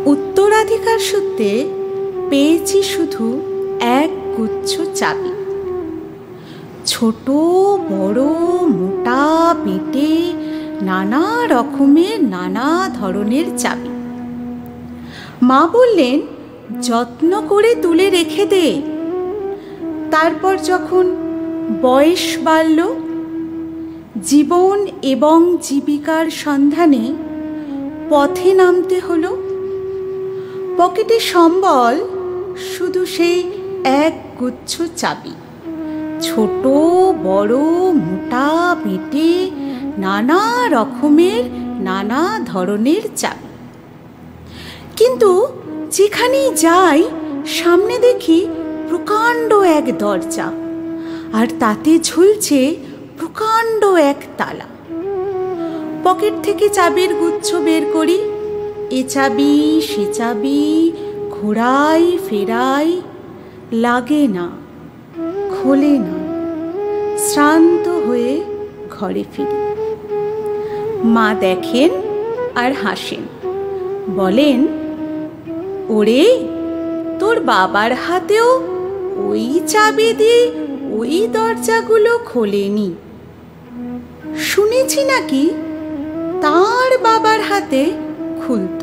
উত্তরাধিকার সূত্রে পেয়েছি শুধু এক গুচ্ছ চাবি। ছোট বড় মোটা বেটে নানা রকমের নানা ধরনের চাবি। মা বললেন, যত্ন করে তুলে রেখে দে। তারপর যখন বয়স বাড়ল, জীবন এবং জীবিকার সন্ধানে পথে নামতে হলো। পকেটে সম্বল শুধু সেই এক গুচ্ছ চাবি। ছোট বড় মোটা বেটে নানা রকমের নানা ধরনের চাবি। কিন্তু যেখানেই যাই সামনে দেখি প্রকাণ্ড এক দরজা, আর তাতে ঝুলছে প্রকাণ্ড এক তালা। পকেট থেকে চাবির গুচ্ছ বের করি, এ চাবি সে চাবি ঘোরাই ফেরাই, লাগে না, খোলে না। শ্রান্ত হয়ে ঘরে ফিরি। মা দেখেন আর হাসেন, বলেন, ওরে, তোর বাবার হাতেও ওই চাবি দিয়ে ওই দরজাগুলো খোলেনি। শুনেছি নাকি তার বাবার হাতে খুলত।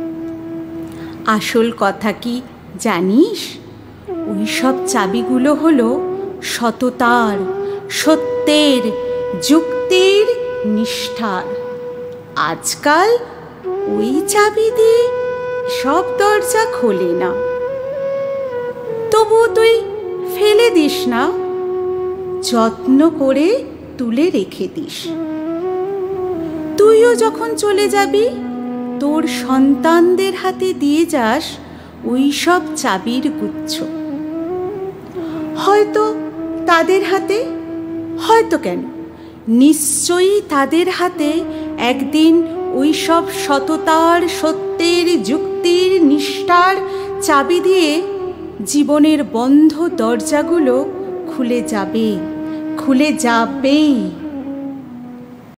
আসল কথা কি জানিস? ওই সব চাবিগুলো হলো সততার, সত্যের, যুক্তির, নিষ্ঠার। আজকাল ওই চাবি দিয়ে সব দরজা খোলে না। তবু তুই ফেলে দিস না, যত্ন করে তুলে রেখে দিস। তুইও যখন চলে যাবি, তোর সন্তানদের হাতে দিয়ে যাস ওই সব চাবির গুচ্ছ। হয়তো তাদের হাতে, হয়তো কেন, নিশ্চয়ই তাদের হাতে একদিন ওই সব সততার, সত্যের, যুক্তির, নিষ্ঠার চাবি দিয়ে জীবনের বন্ধ দরজাগুলো খুলে যাবে, খুলে যাবেই।